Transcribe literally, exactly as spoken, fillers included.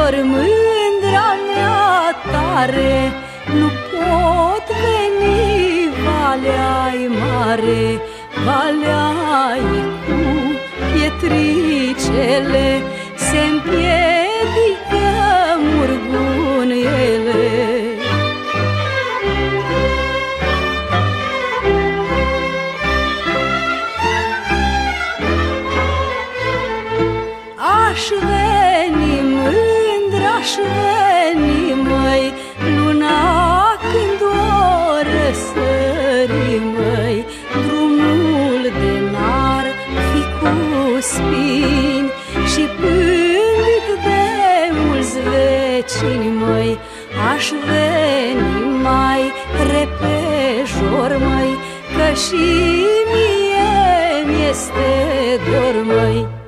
dor mândra mea tare, nu pot veni, valea-i mare, valea-i cu pietricele, se-mpiedică murgunele. Aș veni mândră, aș veni, măi, luna când o răsări, măi, drumul de n-ar fi cu spini și pândit de mulți vecini, măi. Aș veni mai repejor, măi, că și mie mi-este dor, măi.